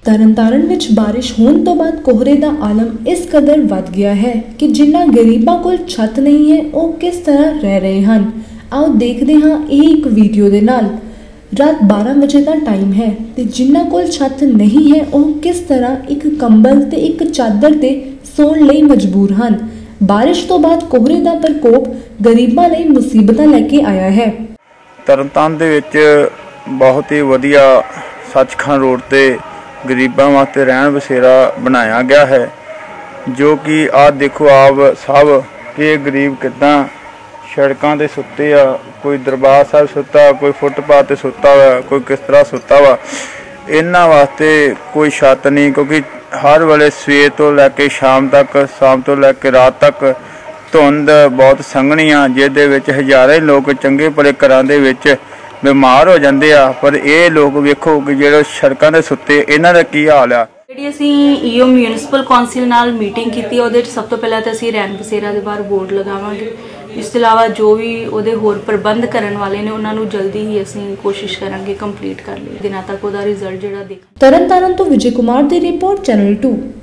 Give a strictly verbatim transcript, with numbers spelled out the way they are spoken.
ਤਰਨਤਾਰਨ ਵਿੱਚ ਬਾਰਿਸ਼ ਹੋਣ ਤੋਂ ਬਾਅਦ ਕੋਹਰੇ ਦਾ ਆਲਮ ਇਸ ਕਦਰ ਵੱਧ ਗਿਆ ਹੈ ਕਿ ਜਿਨ੍ਹਾਂ ਗਰੀਬਾਂ ਕੋਲ ਛੱਤ ਨਹੀਂ ਹੈ ਉਹ ਕਿਸ ਤਰ੍ਹਾਂ ਰਹਿ ਰਹੇ ਹਨ। ਆਓ ਦੇਖਦੇ ਹਾਂ ਇਹ ਇੱਕ ਵੀਡੀਓ ਦੇ ਨਾਲ। ਰਾਤ ਬਾਰਾਂ ਵਜੇ ਦਾ ਟਾਈਮ ਹੈ ਤੇ ਜਿਨ੍ਹਾਂ ਕੋਲ ਛੱਤ ਨਹੀਂ ਹੈ ਉਹ ਕਿਸ ਤਰ੍ਹਾਂ ਇੱਕ ਕੰਬਲ ਤੇ ਇੱਕ ਚਾਦਰ ਤੇ ਸੌਣ ਲਈ ਮਜਬੂਰ ਹਨ। ਬਾਰਿਸ਼ ਤੋਂ ਬਾਅਦ ਕੋਹਰੇ ਦਾ ਪ੍ਰਕੋਪ ਗਰੀਬਾਂ ਲਈ ਮੁਸੀਬਤਾਂ ਲੈ ਕੇ ਆਇਆ ਹੈ। ਤਰਨਤਾਰਨ ਦੇ ਵਿੱਚ ਬਹੁਤ ਹੀ ਵਧੀਆ ਸੱਚਖੰਡ रोड ਤੇ ਗਰੀਬਾਂ ਵਾਸਤੇ ਰਹਿਣ ਬਸੇਰਾ ਬਣਾਇਆ ਗਿਆ ਹੈ, ਜੋ ਕਿ ਆਹ ਦੇਖੋ ਆਪ ਸਭ ਕਿ ਗਰੀਬ ਕਿੱਦਾਂ ਸੜਕਾਂ ਤੇ ਸੁੱਤੇ ਆ। ਕੋਈ ਦਰਬਾਰ ਸਾਹਿਬ ਸੁੱਤਾ, ਕੋਈ ਫੁੱਟਪਾਥ ਤੇ ਸੁੱਤਾ ਵਾ, ਕੋਈ किस तरह सुता वा। इन्हां वास्ते कोई छत नहीं, क्योंकि हर वेले सवेर तो लैके शाम तक, शाम तो लैके रात तक धुंद बहुत संघनी आ, जिहदे विच हज़ारे लोग चंगे भले घरां दे विच बीमार हो जाते आ। पर ये लोग वेखो कि जिहड़े सड़कां ते सुत्ते, इन्हां दा की हाल आ। ਜਿਹੜੀ ਅਸੀਂ ਈਓ ਮਿਊਨਿਸਪਲ ਕੌਂਸਲ ਨਾਲ ਮੀਟਿੰਗ ਕੀਤੀ, ਉਹਦੇ ਵਿੱਚ ਸਭ ਤੋਂ ਪਹਿਲਾਂ ਤਾਂ ਅਸੀਂ ਰਹਿਣ ਬਸੇਰਾ ਦੇ ਬਾਹਰ ਬੋਰਡ ਲਗਾਵਾਂਗੇ। ਇਸ ਤੋਂ ਇਲਾਵਾ ਜੋ ਵੀ ਉਹਦੇ ਹੋਰ ਪ੍ਰਬੰਧ ਕਰਨ ਵਾਲੇ ਨੇ ਉਹਨਾਂ ਨੂੰ ਜਲਦੀ ਹੀ ਅਸੀਂ ਕੋਸ਼ਿਸ਼ ਕਰਾਂਗੇ ਕੰਪਲੀਟ ਕਰ ਲਈਏ, ਦਿਨਾਂ ਤੱਕ ਉਹਦਾ ਰਿਜ਼ਲਟ ਜਿਹੜਾ ਦੇਖ। ਤਰਨਤਾਰਨ ਤੋਂ ਵਿਜੇ ਕੁਮਾਰ ਦੀ ਰਿਪੋਰਟ, ਚੈਨਲ ਟੂ।